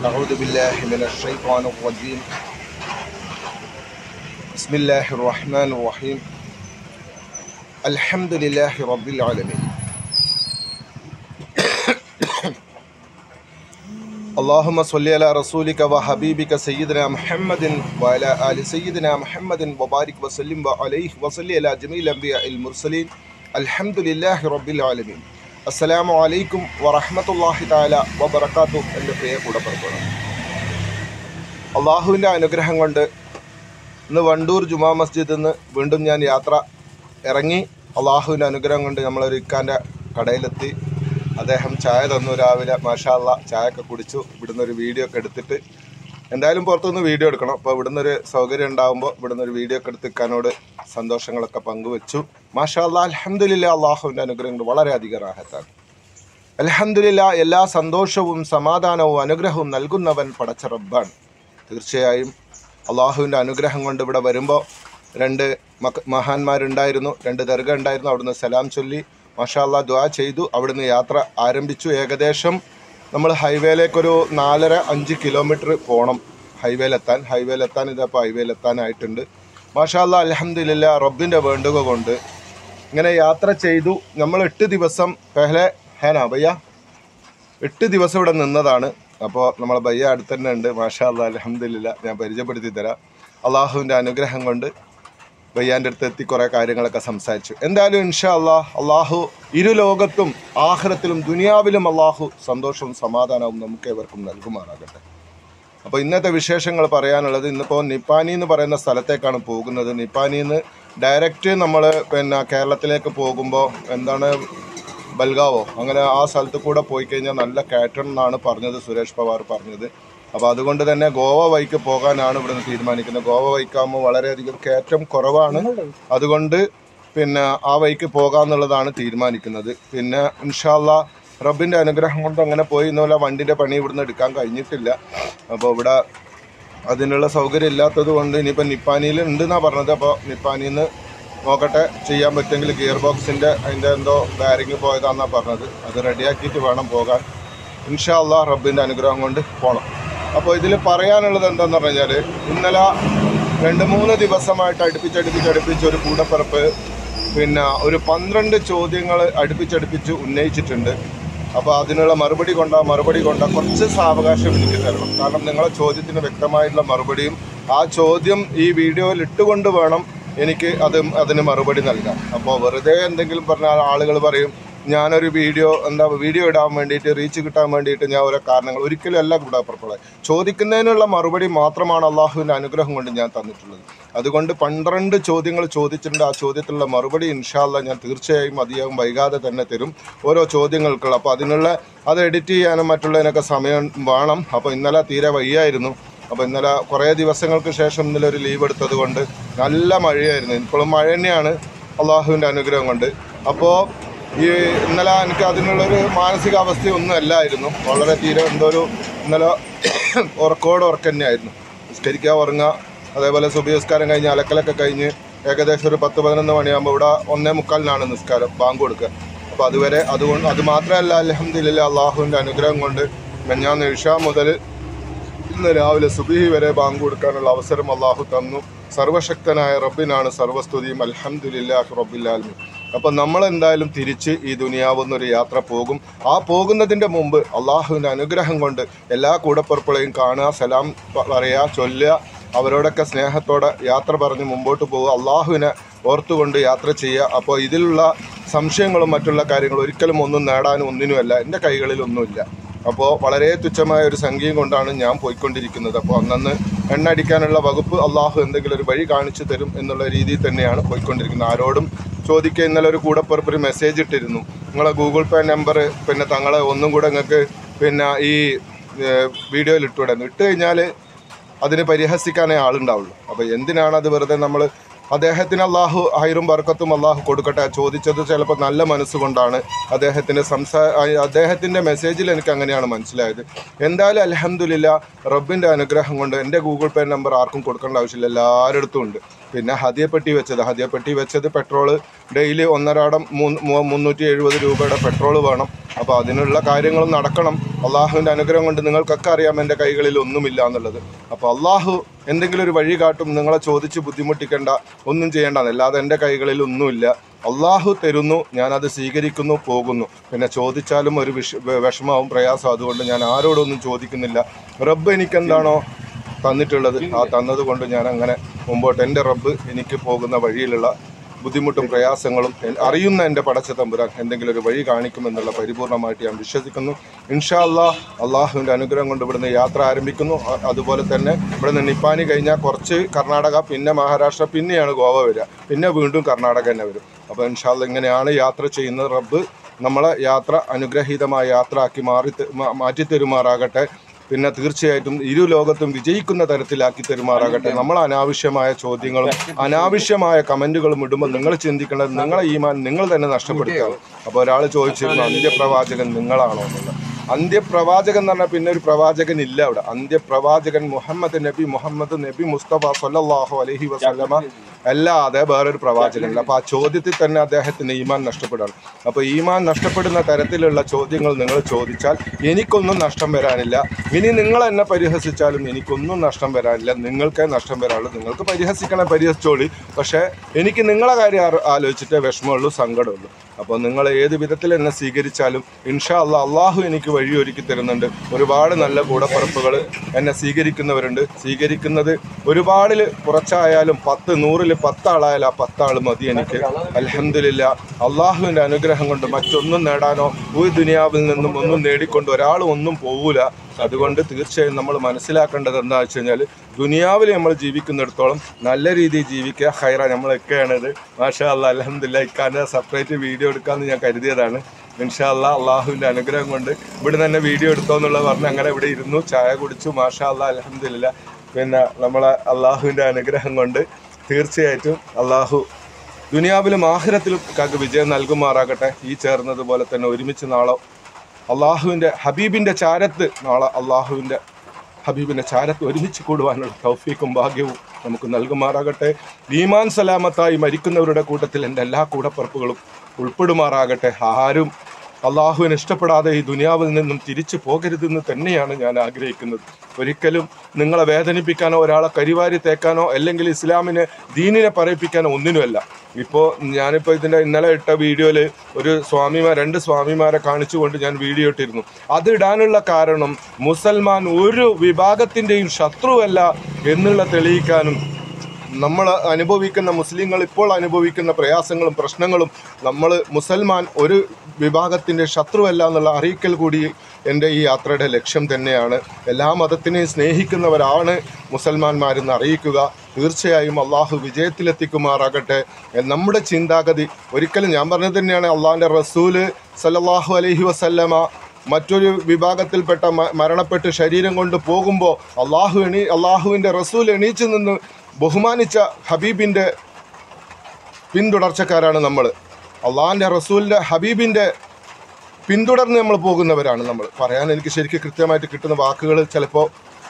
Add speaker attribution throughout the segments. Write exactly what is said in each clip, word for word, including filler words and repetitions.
Speaker 1: أعوذ بالله من الشيطان الرجيم بسم الله الرحمن الرحيم الحمد لله رب العالمين اللهم صل على رسولك وحبيبك سيدنا محمد وعلى آل سيدنا محمد وبارك وسلم عليه وصل على جميع الأنبياء المرسلين الحمد لله رب العالمين അസ്സലാമു അലൈക്കും വറഹ്മത്തുള്ളാഹി തആല വബറകാതുഹു. എൻ്റെ പ്രിയ കൂടപ്പിറപ്പുകൾ, അള്ളാഹുവിൻ്റെ അനുഗ്രഹം കൊണ്ട് ഇന്ന് വണ്ടൂർ ജുമാ മസ്ജിദിൽ നിന്ന് വീണ്ടും ഞാൻ യാത്ര ഇറങ്ങി. അള്ളാഹുവിൻ്റെ അനുഗ്രഹം കൊണ്ട് നമ്മളൊരു ഇക്കാൻ്റെ കടയിലെത്തി. അദ്ദേഹം ചായ തന്നു രാവിലെ. മാഷാ അല്ലാഹ് ചായയൊക്കെ കുടിച്ചു. ഇവിടുന്ന് ഒരു വീഡിയോ ഒക്കെ എടുത്തിട്ട് എന്തായാലും പുറത്തുനിന്ന് വീഡിയോ എടുക്കണം. അപ്പോൾ ഇവിടുന്ന് ഒരു സൗകര്യം ഉണ്ടാകുമ്പോൾ ഇവിടുന്ന് ഒരു വീഡിയോ ഒക്കെ എടുത്ത് ഇക്കാനോട് സന്തോഷങ്ങളൊക്കെ പങ്കുവെച്ചു. മാഷാ അല്ലാഹ് അൽഹംദുലില്ലാ, അള്ളാഹുവിൻ്റെ അനുഗ്രഹം കൊണ്ട് വളരെയധികം റാഹത്താണ്. അൽഹംദുലില്ലാ, എല്ലാ സന്തോഷവും സമാധാനവും അനുഗ്രഹവും നൽകുന്നവൻ പടച്ച റബ്ബാണ്. തീർച്ചയായും അള്ളാഹുവിൻ്റെ അനുഗ്രഹം കൊണ്ട് ഇവിടെ വരുമ്പോൾ രണ്ട് മക മഹാന്മാരുണ്ടായിരുന്നു, രണ്ട് ദർഗ ഉണ്ടായിരുന്നു. അവിടുന്ന് സലാം ചൊല്ലി മാഷാ അല്ലാഹ് ദുആ ചെയ്തു. അവിടുന്ന് യാത്ര ആരംഭിച്ചു. ഏകദേശം നമ്മൾ ഹൈവേയിലേക്കൊരു നാലര അഞ്ച് കിലോമീറ്റർ പോകണം ഹൈവേയിലെത്താൻ. ഹൈവേയിലെത്താൻ ഇതപ്പോൾ ഹൈവേയിലെത്താനായിട്ടുണ്ട്. മാഷാ അല്ലാഹ് അൽഹംദുലില്ലാ, റബ്ബിൻ്റെ വേണ്ടുക കൊണ്ട് ഇങ്ങനെ യാത്ര ചെയ്തു. നമ്മൾ എട്ട് ദിവസം പെഹലെ ഹേനാ ഭയ്യ എട്ട് ദിവസം ഇവിടെ നിന്നതാണ്. അപ്പോൾ നമ്മളെ ഭയ്യ അടുത്ത് തന്നെ ഉണ്ട്. മാഷാ അല്ലാഹ് അൽഹംദുലില്ലാ, ഞാൻ പരിചയപ്പെടുത്തി തരാം. അള്ളാഹുവിൻ്റെ അനുഗ്രഹം കൊണ്ട് ഭയ്യാൻ്റെ അടുത്ത് എത്തി കുറേ കാര്യങ്ങളൊക്കെ സംസാരിച്ചു. എന്തായാലും ഇൻഷാ അല്ലാഹ് അള്ളാഹു ഇരു ലോകത്തും ആഖിറത്തിലും ദുനിയാവിലും അള്ളാഹു സന്തോഷവും സമാധാനവും നമുക്ക് ഏവർക്കും നൽകുമാറാകട്ടെ. അപ്പോൾ ഇന്നത്തെ വിശേഷങ്ങൾ പറയാനുള്ളത്, ഇന്നിപ്പോൾ നിപ്പാനി എന്ന് പറയുന്ന സ്ഥലത്തേക്കാണ് പോകുന്നത്. നിപ്പാനിയിൽ നിന്ന് ഡയറക്റ്റ് നമ്മൾ പിന്നെ കേരളത്തിലേക്ക് പോകുമ്പോൾ എന്താണ് ബൽഗാവോ അങ്ങനെ ആ സ്ഥലത്ത് കൂടെ പോയി കഴിഞ്ഞാൽ നല്ല കയറ്റം എന്നാണ് പറഞ്ഞത്, സുരേഷ് പവാർ പറഞ്ഞത്. അപ്പോൾ അതുകൊണ്ട് തന്നെ ഗോവ വഴിക്ക് പോകാനാണ് ഇവിടുന്ന് തീരുമാനിക്കുന്നത്. ഗോവ വഴിക്കാകുമ്പോൾ വളരെയധികം കയറ്റം കുറവാണ്. അതുകൊണ്ട് പിന്നെ ആ വഴിക്ക് പോകാമെന്നുള്ളതാണ് തീരുമാനിക്കുന്നത്. പിന്നെ ഇൻഷാ അല്ലാഹ് റബ്ബിൻ്റെ അനുഗ്രഹം കൊണ്ട് അങ്ങനെ പോയി. ഇന്നുപോലെ വണ്ടിൻ്റെ പണി ഇവിടുന്ന് എടുക്കാൻ കഴിഞ്ഞിട്ടില്ല. അപ്പോൾ ഇവിടെ അതിനുള്ള സൗകര്യം ഇല്ലാത്തത് കൊണ്ട് ഇനിയിപ്പോൾ നിപ്പാനിയിൽ ഉണ്ടെന്നാണ് പറഞ്ഞത്. അപ്പോൾ നിപ്പാനിയിൽ നിന്ന് നോക്കട്ടെ, ചെയ്യാൻ പറ്റുമെങ്കിൽ ഗിയർ ബോക്സിൻ്റെ അതിൻ്റെ എന്തോ ബാരിങ് പോയതാണെന്നാണ് പറഞ്ഞത്. അത് റെഡിയാക്കിയിട്ട് വേണം പോകാൻ. ഇൻഷാ അല്ലാഹ് റബ്ബിൻ്റെ അനുഗ്രഹം കൊണ്ട് പോകണം. അപ്പോൾ ഇതിൽ പറയാനുള്ളത് എന്താണെന്ന് പറഞ്ഞാൽ, ഇന്നലെ രണ്ട് മൂന്ന് ദിവസമായിട്ട് അടുപ്പിച്ചടുപ്പിച്ച് അടുപ്പിച്ച് ഒരു കൂടപ്പിറപ്പ് പിന്നെ ഒരു പന്ത്രണ്ട് ചോദ്യങ്ങൾ അടുപ്പിച്ചടുപ്പിച്ച് ഉന്നയിച്ചിട്ടുണ്ട്. അപ്പോൾ അതിനുള്ള മറുപടി കൊണ്ടാ മറുപടി കൊണ്ടാ കുറച്ച് സാവകാശം എനിക്ക് തരണം. കാരണം നിങ്ങളെ ചോദ്യത്തിന് വ്യക്തമായിട്ടുള്ള മറുപടിയും ആ ചോദ്യം ഈ വീഡിയോയിൽ ഇട്ടുകൊണ്ട് വേണം എനിക്ക് അത് അതിന് മറുപടി നൽകാം. അപ്പോൾ വെറുതെ എന്തെങ്കിലും പറഞ്ഞാൽ ആളുകൾ പറയും ഞാനൊരു വീഡിയോ എന്താ വീഡിയോ ഇടാൻ വേണ്ടിയിട്ട് റീച്ച് കിട്ടാൻ വേണ്ടിയിട്ട് ഞാൻ ഓരോ കാരണങ്ങൾ ഒരിക്കലും അല്ല കൂടപ്പിറപ്പുള്ളത്. ചോദിക്കുന്നതിനുള്ള മറുപടി മാത്രമാണ് അള്ളാഹുവിൻ്റെ അനുഗ്രഹം കൊണ്ട് ഞാൻ തന്നിട്ടുള്ളത്. അതുകൊണ്ട് പന്ത്രണ്ട് ചോദ്യങ്ങൾ ചോദിച്ചിട്ടുണ്ട്. ആ ചോദ്യത്തിലുള്ള മറുപടി ഇൻഷാ അല്ലാഹ് ഞാൻ തീർച്ചയായും അധികം വൈകാതെ തന്നെ തരും ഓരോ ചോദ്യങ്ങൾക്കുള്ള. അപ്പോൾ അതിനുള്ള അത് എഡിറ്റ് ചെയ്യാനും മറ്റുള്ളതിനൊക്കെ സമയം വേണം. അപ്പോൾ ഇന്നലെ തീരെ വയ്യായിരുന്നു. അപ്പോൾ ഇന്നലെ കുറേ ദിവസങ്ങൾക്ക് ശേഷം ഇന്നലെ ഒരു ലീവ് എടുത്തത് കൊണ്ട് നല്ല മഴയായിരുന്നു. ഇപ്പോഴും മഴ തന്നെയാണ് അള്ളാഹുവിൻ്റെ അനുഗ്രഹം കൊണ്ട്. അപ്പോൾ ഈ ഇന്നലെ എനിക്ക് അതിനുള്ളൊരു മാനസികാവസ്ഥയൊന്നും അല്ലായിരുന്നു. വളരെ തീരെ എന്തോ ഒരു ഇന്നലെ ഉറക്കോട് ഉറക്കം തന്നെയായിരുന്നു. നിസ്കരിക്കുക, ഉറങ്ങുക, അതേപോലെ സുബഹി നിസ്കാരം കഴിഞ്ഞ് അലക്കലൊക്കെ കഴിഞ്ഞ് ഏകദേശം ഒരു പത്ത് പതിനൊന്ന് മണിയാകുമ്പോൾ ഇവിടെ ഒന്നേ മുക്കാലിനാണ് നിസ്കാരം, ബാങ്ക് കൊടുക്കുക. അപ്പോൾ അതുവരെ അതുകൊണ്ട് അത് മാത്രമല്ല അൽഹംദുലില്ലാ അള്ളാഹുവിൻ്റെ അനുഗ്രഹം കൊണ്ട് ഞാൻ ഇഷാ മുതൽ ഇന്ന് രാവിലെ സുബഹി വരെ ബാങ്ക് കൊടുക്കാനുള്ള അവസരം അള്ളാഹു തന്നു. സർവശക്തനായ റബ്ബിനാണ് സർവസ്തുതിയും. അൽഹംദുലില്ലാഹി റബ്ബിൽ ആലമീൻ. അപ്പം നമ്മളെന്തായാലും തിരിച്ച് ഈ ദുനിയാവുന്നൊരു യാത്ര പോകും. ആ പോകുന്നതിൻ്റെ മുമ്പ് അള്ളാഹുവിൻ്റെ അനുഗ്രഹം കൊണ്ട് എല്ലാ കൂടപ്പിറപ്പുകളെയും കാണുക, സലാം പറയുക, ചൊല്ലുക, അവരോടൊക്കെ സ്നേഹത്തോടെ യാത്ര പറഞ്ഞ് മുമ്പോട്ട് പോകുക, അള്ളാഹുവിനെ ഓർത്തുകൊണ്ട് യാത്ര ചെയ്യുക. അപ്പോൾ ഇതിലുള്ള സംശയങ്ങളും മറ്റുള്ള കാര്യങ്ങളും ഒരിക്കലും ഒന്നും നേടാനും ഒന്നിനുമല്ല, എൻ്റെ കൈകളിലൊന്നുമില്ല. അപ്പോൾ വളരെ തുച്ഛമായ ഒരു സംഖ്യയും കൊണ്ടാണ് ഞാൻ പോയിക്കൊണ്ടിരിക്കുന്നത്. അപ്പോൾ അന്നന്ന് എണ്ണ അടിക്കാനുള്ള വകുപ്പ് അള്ളാഹു എന്തെങ്കിലും ഒരു വഴി കാണിച്ചു തരും എന്നുള്ള രീതിയിൽ തന്നെയാണ് പോയിക്കൊണ്ടിരിക്കുന്നത്. ആരോടും ചോദിക്കുക. ഇന്നലെ ഒരു കൂടപ്പിറപ്പൊരു മെസ്സേജ് ഇട്ടിരുന്നു, നിങ്ങളെ ഗൂഗിൾ പേ നമ്പർ പിന്നെ തങ്ങളെ ഒന്നും കൂടെ നിങ്ങൾക്ക് പിന്നെ ഈ വീഡിയോയിൽ ഇട്ടുവിടുന്നു. ഇട്ട് കഴിഞ്ഞാൽ അതിന് പരിഹസിക്കാനേ ആളുണ്ടാവുള്ളൂ. അപ്പോൾ എന്തിനാണ് അത് വെറുതെ നമ്മൾ അദ്ദേഹത്തിന് അള്ളാഹു ഹൈറും ബർക്കത്തും അള്ളാഹു കൊടുക്കട്ടെ. ചോദിച്ചത് ചിലപ്പോൾ നല്ല മനസ്സുകൊണ്ടാണ്. അദ്ദേഹത്തിൻ്റെ സംസാ അദ്ദേഹത്തിൻ്റെ മെസ്സേജിൽ എനിക്ക് അങ്ങനെയാണ് മനസ്സിലായത്. എന്തായാലും അൽഹംദുലില്ലാ റബ്ബിൻ്റെ അനുഗ്രഹം കൊണ്ട് എൻ്റെ ഗൂഗിൾ പേ നമ്പർ ആർക്കും കൊടുക്കേണ്ട ആവശ്യമില്ല, എല്ലാവരുടെ അടുത്തും ഉണ്ട്. പിന്നെ ഹദിയപ്പെട്ടി വെച്ചത് ഹദിയപ്പെട്ടി വെച്ചത് പെട്രോള് ഡെയിലി ഒന്നരാടം മൂന്ന് മുന്നൂറ്റി എഴുപത് രൂപയുടെ പെട്രോൾ വേണം. അപ്പോൾ അതിനുള്ള കാര്യങ്ങളും നടക്കണം. അള്ളാഹുവിൻ്റെ അനുഗ്രഹം കൊണ്ട് നിങ്ങൾക്കൊക്കെ അറിയാം എൻ്റെ കൈകളിൽ ഒന്നുമില്ല എന്നുള്ളത്. അപ്പോൾ അള്ളാഹു എന്തെങ്കിലും ഒരു വഴി കാട്ടും. നിങ്ങളെ ചോദിച്ച് ബുദ്ധിമുട്ടിക്കേണ്ട, ഒന്നും ചെയ്യേണ്ട. അല്ലാതെ എൻ്റെ കൈകളിൽ ഒന്നുമില്ല. അള്ളാഹു തരുന്നു, ഞാനത് സ്വീകരിക്കുന്നു, പോകുന്നു. പിന്നെ ചോദിച്ചാലും ഒരു വിഷ വിഷമാവും, പ്രയാസം. അതുകൊണ്ട് ഞാൻ ആരോടൊന്നും ചോദിക്കുന്നില്ല. റബ്ബ് എനിക്കെന്താണോ തന്നിട്ടുള്ളത് ആ തന്നത് കൊണ്ട് ഞാൻ അങ്ങനെ മുമ്പോട്ട് എൻ്റെ റബ്ബ് എനിക്ക് പോകുന്ന വഴിയിലുള്ള ബുദ്ധിമുട്ടും പ്രയാസങ്ങളും അറിയുന്ന എൻ്റെ പടച്ച തമ്പുരാൻ എന്തെങ്കിലും ഒരു വഴി കാണിക്കുമെന്നുള്ള പരിപൂർണമായിട്ട് ഞാൻ വിശ്വസിക്കുന്നു. ഇൻഷാ അല്ലാഹ് അള്ളാഹുവിൻ്റെ അനുഗ്രഹം കൊണ്ട് ഇവിടുന്ന് യാത്ര ആരംഭിക്കുന്നു. അതുപോലെ തന്നെ ഇവിടുന്ന് നിപ്പാനി കഴിഞ്ഞാൽ കുറച്ച് കർണാടക, പിന്നെ മഹാരാഷ്ട്ര, പിന്നെയാണ് ഗോവ വരിക, പിന്നെ വീണ്ടും കർണാടക തന്നെ വരും. അപ്പോൾ ഇൻഷാ അല്ലാഹ് ഇങ്ങനെയാണ് യാത്ര ചെയ്യുന്നത്. റബ്ബ് നമ്മളെ യാത്ര അനുഗ്രഹീതമായ യാത്ര ആക്കി മാറി മാറ്റിത്തരുമാറാകട്ടെ. പിന്നെ തീർച്ചയായിട്ടും ഇരു ലോകത്തും വിജയിക്കുന്ന തരത്തിലാക്കി തരുമാറാകട്ടെ. നമ്മൾ അനാവശ്യമായ ചോദ്യങ്ങളും അനാവശ്യമായ കമൻറ്റുകളും ഇടുമ്പോൾ നിങ്ങൾ ചിന്തിക്കേണ്ടത് നിങ്ങളെ ഈമാൻ നിങ്ങൾ തന്നെ നഷ്ടപ്പെടുത്തുകയാണ്. അപ്പോൾ ഒരാൾ ചോദിച്ചിരുന്നു അന്ത്യപ്രവാചകൻ നിങ്ങളാണോ എന്നുള്ളത്. അന്ത്യപ്രവാചകൻ എന്ന് പറഞ്ഞാൽ പിന്നെ ഒരു പ്രവാചകൻ ഇല്ല അവിടെ. അന്ത്യപ്രവാചകൻ മുഹമ്മദ് നബി മുഹമ്മദ് നബി മുസ്തഫ സല്ലല്ലാഹു അലൈഹി വസല്ലമ അല്ലാതെ വേറൊരു പ്രവാചകനില്ല. അപ്പോൾ ആ ചോദ്യത്തിൽ തന്നെ അദ്ദേഹത്തിന് ഈമാൻ നഷ്ടപ്പെടുകയാണ്. അപ്പോൾ ഈമാൻ നഷ്ടപ്പെടുന്ന തരത്തിലുള്ള ചോദ്യങ്ങൾ നിങ്ങൾ ചോദിച്ചാൽ എനിക്കൊന്നും നഷ്ടം വരാനില്ല. ഇനി നിങ്ങൾ എന്നെ പരിഹസിച്ചാലും എനിക്കൊന്നും നഷ്ടം വരാനില്ല. നിങ്ങൾക്കേ നഷ്ടം വരാനുള്ളൂ. നിങ്ങൾക്ക് പരിഹസിക്കണേ പരിഹസിച്ചോളി. പക്ഷേ എനിക്ക് നിങ്ങളെ കാര്യം ആലോചിച്ചിട്ടേ വിഷമമുള്ളൂ, സങ്കടമുള്ളൂ. അപ്പോൾ നിങ്ങൾ ഏത് വിധത്തിൽ എന്നെ സ്വീകരിച്ചാലും ഇൻഷാ അല്ലാഹ് അള്ളാഹു എനിക്ക് വഴിയൊരുക്കി തരുന്നുണ്ട്. ഒരുപാട് നല്ല കൂടപ്പറപ്പുകൾ എന്നെ സ്വീകരിക്കുന്നവരുണ്ട്. സ്വീകരിക്കുന്നത് ഒരുപാടിൽ കുറച്ചായാലും പത്ത് നൂറിൽ പത്താളായാലും ആ പത്താൾ മതി എനിക്ക്. അൽഹംദുലില്ലാ അള്ളാഹുവിൻ്റെ അനുഗ്രഹം കൊണ്ട് മറ്റൊന്നും നേടാനോ ഒരു ദുനിയാവിൽ നിന്നും ഒന്നും നേടിക്കൊണ്ട് ഒരാളും ഒന്നും പോവില്ല. അതുകൊണ്ട് തീർച്ചയായും നമ്മൾ മനസ്സിലാക്കേണ്ടത് എന്താ വെച്ച് കഴിഞ്ഞാൽ ദുനിയാവിൽ നമ്മൾ ജീവിക്കുന്നിടത്തോളം നല്ല രീതിയിൽ ജീവിക്കുക ഹൈറ. നമ്മളൊക്കെയാണിത്. മാഷാ അല്ലാഹ് അൽഹംദുലില്ലാ ഇക്കാൻ്റെ സെപ്പറേറ്റ് വീഡിയോ എടുക്കാമെന്ന് ഞാൻ കരുതിയതാണ്. ഇൻഷാ അല്ലാഹ് അള്ളാഹുവിൻ്റെ അനുഗ്രഹം കൊണ്ട് ഇവിടെ തന്നെ വീഡിയോ എടുത്തോ എന്നുള്ളത് പറഞ്ഞ് അങ്ങനെ ഇവിടെ ഇരുന്നു, ചായ കുടിച്ചു. മാഷാ അല്ലാഹ് അൽഹംദുലില്ലാ. പിന്നെ നമ്മളെ അള്ളാഹുവിൻ്റെ അനുഗ്രഹം കൊണ്ട് തീർച്ചയായിട്ടും അള്ളാഹു ദുനിയാവിലും ആഖിറത്തിലും കാക്ക് വിജയം നൽകുമാറാകട്ടെ. ഈ ചേർന്നതുപോലെ തന്നെ ഒരുമിച്ച് നാളെ അള്ളാഹുവിൻ്റെ ഹബീബിൻ്റെ ചാരത്ത് നാളെ അള്ളാഹുവിൻ്റെ ഹബീബിൻ്റെ ചാരത്ത് ഒരുമിച്ച് കൂടുവാനുള്ള തൗഫീഖും ഭാഗ്യവും നമുക്ക് നൽകുമാറാകട്ടെ. ഈമാൻ സലാമത്തായി മരിക്കുന്നവരുടെ കൂട്ടത്തിൽ എൻ്റെ എല്ലാ കൂടപ്പറപ്പുകളും ഉൾപ്പെടുമാറാകട്ടെ. ആരും അള്ളാഹുവിനെ ഇഷ്ടപ്പെടാതെ ഈ ദുനിയാവിൽ നിന്നും തിരിച്ചു പോകരുതെന്ന് തന്നെയാണ് ഞാൻ ആഗ്രഹിക്കുന്നത്. ഒരിക്കലും നിങ്ങളെ വേദനിപ്പിക്കാനോ ഒരാളെ കരിവാരി തേക്കാനോ അല്ലെങ്കിൽ ഇസ്ലാമിനെ ദീനിനെ പറയിപ്പിക്കാനോ ഒന്നിനുമല്ല. ഇപ്പോൾ ഞാനിപ്പോൾ ഇതിൻ്റെ ഇന്നലെ ഇട്ട വീഡിയോയിൽ ഒരു സ്വാമിമാർ രണ്ട് സ്വാമിമാരെ കാണിച്ചുകൊണ്ട് ഞാൻ വീഡിയോ ഇട്ടിരുന്നു. അത് ഇടാനുള്ള കാരണം മുസൽമാൻ ഒരു വിഭാഗത്തിൻ്റെയും ശത്രുവല്ല എന്നുള്ള തെളിയിക്കാനും നമ്മൾ അനുഭവിക്കുന്ന മുസ്ലിങ്ങൾ ഇപ്പോൾ അനുഭവിക്കുന്ന പ്രയാസങ്ങളും പ്രശ്നങ്ങളും നമ്മൾ മുസൽമാൻ ഒരു വിഭാഗത്തിൻ്റെ ശത്രുവല്ല എന്നുള്ള അറിയിക്കൽ കൂടി എൻ്റെ ഈ യാത്രയുടെ ലക്ഷ്യം തന്നെയാണ്. എല്ലാ മതത്തിനെയും സ്നേഹിക്കുന്നവരാണ് മുസൽമാന്മാരെന്ന് അറിയിക്കുക. തീർച്ചയായും അള്ളാഹു വിജയത്തിലെത്തിക്കുമാറാകട്ടെ. നമ്മുടെ ചിന്താഗതി ഒരിക്കലും ഞാൻ പറഞ്ഞത് തന്നെയാണ്. അള്ളാഹിൻ്റെ റസൂല് സല്ലല്ലാഹു അലൈഹി വസല്ലമ മറ്റൊരു വിഭാഗത്തിൽപ്പെട്ട മരണപ്പെട്ട് ശരീരം കൊണ്ട് പോകുമ്പോൾ അള്ളാഹു എണീ അള്ളാഹുവിൻ്റെ റസൂൽ എണീച്ചു നിന്ന് ബഹുമാനിച്ച ഹബീബിൻ്റെ പിന്തുടർച്ചക്കാരാണ് നമ്മൾ. അള്ളാഹിൻ്റെ റസൂലിൻ്റെ ഹബീബിൻ്റെ പിന്തുടർന്ന് നമ്മൾ പോകുന്നവരാണ് നമ്മൾ. പറയാൻ എനിക്ക് ശരിക്കും കൃത്യമായിട്ട് കിട്ടുന്ന വാക്കുകൾ ചിലപ്പോൾ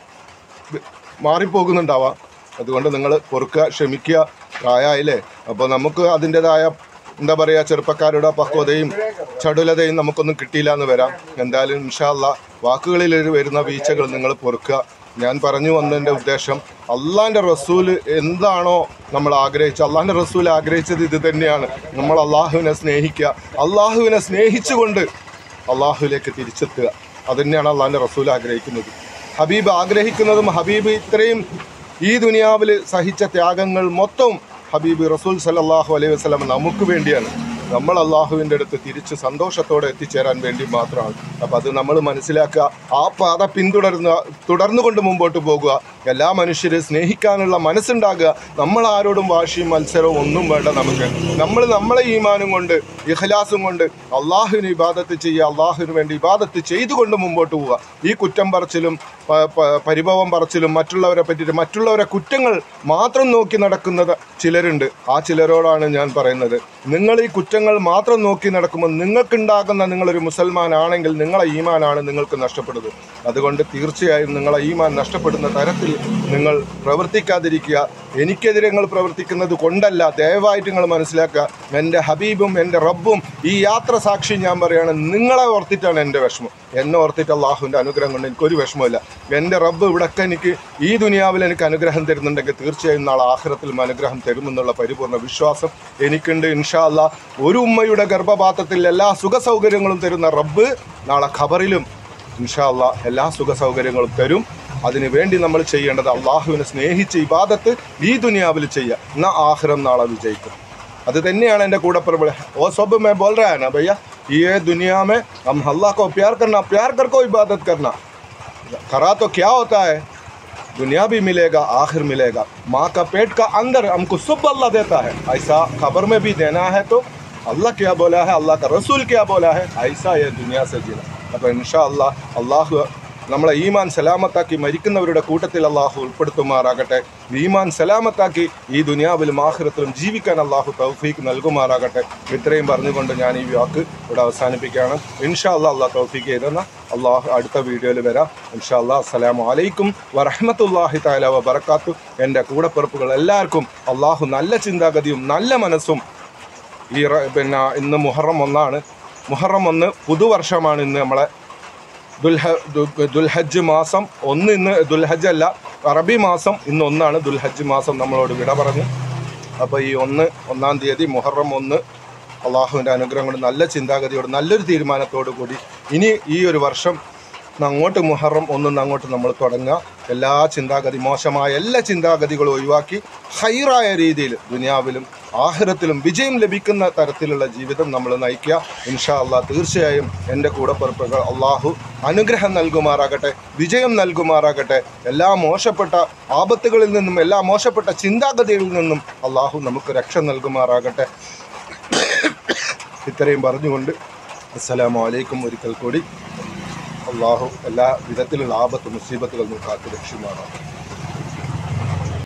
Speaker 1: മാറിപ്പോകുന്നുണ്ടാവാം. അതുകൊണ്ട് നിങ്ങൾ പൊറുക്കുക, ക്ഷമിക്കുക. പ്രായമായില്ലേ, അപ്പോൾ നമുക്ക് അതിൻ്റെതായ എന്താ പറയുക ചെറുപ്പക്കാരുടെ പക്വതയും ചടുലതയും നമുക്കൊന്നും കിട്ടിയില്ല എന്ന് വരാം. എന്തായാലും ഇൻഷാ അല്ലാഹ് വാക്കുകളിൽ വരുന്ന വീഴ്ചകൾ നിങ്ങൾ പൊറുക്കുക. ഞാൻ പറഞ്ഞു വന്നതിൻ്റെ ഉദ്ദേശം അള്ളാഹിൻ്റെ റസൂല് എന്താണോ നമ്മൾ ആഗ്രഹിച്ചത്, അള്ളാഹിൻ്റെ റസൂൽ ആഗ്രഹിച്ചത് ഇത് തന്നെയാണ്. നമ്മൾ അള്ളാഹുവിനെ സ്നേഹിക്കുക, അള്ളാഹുവിനെ സ്നേഹിച്ചുകൊണ്ട് അള്ളാഹുവിലേക്ക് തിരിച്ചെത്തുക. അതുതന്നെയാണ് അള്ളാഹിൻ്റെ റസൂൽ ആഗ്രഹിക്കുന്നത്. ഹബീബ് ആഗ്രഹിക്കുന്നതും ഹബീബ് ഇത്രയും ഈ ദുനിയാവിൽ സഹിച്ച ത്യാഗങ്ങൾ മൊത്തം ഹബീബ് റസൂൽ സല്ലല്ലാഹു അലൈഹി വസല്ലം നമുക്ക് വേണ്ടിയാണ്. നമ്മൾ അള്ളാഹുവിൻ്റെ അടുത്ത് തിരിച്ച് സന്തോഷത്തോടെ എത്തിച്ചേരാൻ വേണ്ടി മാത്രമാണ്. അപ്പം അത് നമ്മൾ മനസ്സിലാക്കുക. ആ പാത പിന്തുടരുന്ന തുടർന്നുകൊണ്ട് മുമ്പോട്ട് പോകുക. എല്ലാ മനുഷ്യരെ സ്നേഹിക്കാനുള്ള മനസ്സുണ്ടാകുക. നമ്മൾ ആരോടും വാശിയും മത്സരവും ഒന്നും വേണ്ട. നമുക്ക് നമ്മൾ നമ്മളെ ഈമാനും കൊണ്ട് ഇഖ്ലാസും കൊണ്ട് അള്ളാഹുവിന് ഇബാദത്ത് ചെയ്യുക. അള്ളാഹുവിന് വേണ്ടി ഇബാദത്ത് ചെയ്തുകൊണ്ട് മുമ്പോട്ട് പോവുക. ഈ കുറ്റം പറച്ചിലും പരിഭവം പറച്ചിലും മറ്റുള്ളവരെ പറ്റിയിട്ട് മറ്റുള്ളവരെ കുറ്റങ്ങൾ മാത്രം നോക്കി നടക്കുന്നത് ചിലരുണ്ട്. ആ ചിലരോടാണ് ഞാൻ പറയുന്നത്, നിങ്ങൾ ഈ കുറ്റങ്ങൾ മാത്രം നോക്കി നടക്കുമ്പോൾ നിങ്ങൾക്കുണ്ടാകുന്ന നിങ്ങളൊരു മുസൽമാനാണെങ്കിൽ നിങ്ങളെ ഈമാനാണ് നിങ്ങൾക്ക് നഷ്ടപ്പെടുന്നത്. അതുകൊണ്ട് തീർച്ചയായും നിങ്ങളെ ഈമാൻ നഷ്ടപ്പെടുന്ന തരത്തിൽ വേണ്ടി നിങ്ങൾ പ്രവർത്തിക്കാതിരിക്കുക. എനിക്കെതിരെ നിങ്ങൾ പ്രവർത്തിക്കുന്നത് കൊണ്ടല്ല, ദയവായിട്ട് നിങ്ങൾ മനസ്സിലാക്കുക. എൻ്റെ ഹബീബും എൻ്റെ റബ്ബും ഈ യാത്ര സാക്ഷി ഞാൻ പറയുകയാണ്, നിങ്ങളെ ഓർത്തിട്ടാണ് എൻ്റെ വിഷമം. എന്നെ ഓർത്തിട്ട് അള്ളാഹുവിൻ്റെ അനുഗ്രഹം കൊണ്ട് എനിക്കൊരു വിഷമമില്ല. എൻ്റെ റബ്ബ് ഇവിടെയൊക്കെ എനിക്ക് ഈ ദുനിയാവിൽ എനിക്ക് അനുഗ്രഹം തരുന്നുണ്ടെങ്കിൽ തീർച്ചയായും നാളെ ആഖിറത്തിലും അനുഗ്രഹം തരുമെന്നുള്ള പരിപൂർണ്ണ വിശ്വാസം എനിക്കുണ്ട്. ഇൻഷാ അല്ലാഹ് ഒരു ഉമ്മയുടെ ഗർഭപാത്രത്തിൽ എല്ലാ സുഖ സൗകര്യങ്ങളും തരുന്ന റബ്ബ് നാളെ ഖബറിലും ഇൻഷാ അല്ലാഹ് എല്ലാ സുഖ സൗകര്യങ്ങളും തരും. അതിനു വേണ്ടി നമ്മൾ ചെയ്യേണ്ടത് അള്ളാഹുവിനെ സ്നേഹിച്ച് ഇബാദത്ത് ഈ ദുനിയാവിൽ ചെയ്യുക, എന്നാൽ ആഖിറം നാളെ വിജയിക്കും. അത് തന്നെയാണ് എൻ്റെ കൂടെ പറ ഓ സബ് मैं बोल रहा है ना भैया, ये दुनिया में हम अल्लाह को प्यार करना, प्यार कर को इबादत करना करा तो क्या होता है, दुनिया भी मिलेगा आखिर मिलेगा. माँ का पेट का अंदर हमको सब अल्लाह देता है, ऐसा खबर में भी देना है. तो अल्लाह क्या बोला है, अल्लाह का रसूल क्या बोला है, ऐसा ये दुनिया से जीना. അപ്പോൾ ഇൻഷാ അല്ലാഹ് അള്ളാഹു നമ്മളെ ഈമാൻ സലാമത്താക്കി മരിക്കുന്നവരുടെ കൂട്ടത്തിൽ അള്ളാഹു ഉൾപ്പെടുത്തുമാറാകട്ടെ. ഈമാൻ സലാമത്താക്കി ഈ ദുനിയാവിലും ആഖിറത്തിലും ജീവിക്കാൻ അള്ളാഹു തൗഫീക്ക് നൽകുമാറാകട്ടെ. ഇത്രയും പറഞ്ഞുകൊണ്ട് ഞാൻ ഈ വാക്ക് ഇവിടെ അവസാനിപ്പിക്കുകയാണ്. ഇൻഷാ അല്ലാഹ് അള്ളാഹ് തൗഫീക്ക് ചെയ്തെന്ന അള്ളാഹു അടുത്ത വീഡിയോയിൽ വരാം. ഇൻഷാ അല്ലാഹ് അസ്സലാമു അലൈക്കും വറഹ്മത്തുള്ളാഹി തആല വബറകാതുഹു. എൻ്റെ കൂടപ്പിറപ്പുകൾ എല്ലാവർക്കും അള്ളാഹു നല്ല ചിന്താഗതിയും നല്ല മനസ്സും. ഈ പിന്നെ ഇന്ന് മുഹറം ഒന്നാണ്. മുഹറം ഒന്ന് പുതുവർഷമാണ്. ഇന്ന് നമ്മളെ ദുൽഹ ദുൽഹജ്ജ് മാസം ഒന്ന്. ഇന്ന് ദുൽഹജ്ജ് അല്ല, അറബി മാസം ഇന്ന് ഒന്നാണ്. ദുൽഹജ്ജ് മാസം നമ്മളോട് വിട പറഞ്ഞു. അപ്പോൾ ഈ ഒന്ന് ഒന്നാം തീയതി മുഹറം ഒന്ന് അള്ളാഹുവിൻ്റെ അനുഗ്രഹം കൊണ്ട് നല്ല ചിന്താഗതിയോട് നല്ലൊരു തീരുമാനത്തോടു കൂടി ഇനി ഈ ഒരു വർഷം അങ്ങോട്ട് മുഹറം ഒന്നും അങ്ങോട്ട് നമ്മൾ തുടങ്ങുക. എല്ലാ ചിന്താഗതി മോശമായ എല്ലാ ചിന്താഗതികളും ഒഴിവാക്കി ഹൈറായ രീതിയിൽ ദുനിയാവിലും ആഖിറത്തിലും വിജയം ലഭിക്കുന്ന തരത്തിലുള്ള ജീവിതം നമ്മൾ നയിക്കുക. ഇൻഷാ അല്ലാഹ് തീർച്ചയായും എൻ്റെ കൂടപ്പിറപ്പുകൾ അള്ളാഹു അനുഗ്രഹം നൽകുമാറാകട്ടെ, വിജയം നൽകുമാറാകട്ടെ. എല്ലാ മോശപ്പെട്ട ആപത്തുകളിൽ നിന്നും എല്ലാ മോശപ്പെട്ട ചിന്താഗതികളിൽ നിന്നും അള്ളാഹു നമുക്ക് രക്ഷ നൽകുമാറാകട്ടെ. ഇത്രയും പറഞ്ഞുകൊണ്ട് അസ്സലാമു അലൈക്കും. ഒരിക്കൽ കൂടി അള്ളാഹു എല്ലാ വിധത്തിലുള്ള ആപത്ത് മുസീബത്തുകൾ കാത്തു രക്ഷിക്കുമാറാകട്ടെ.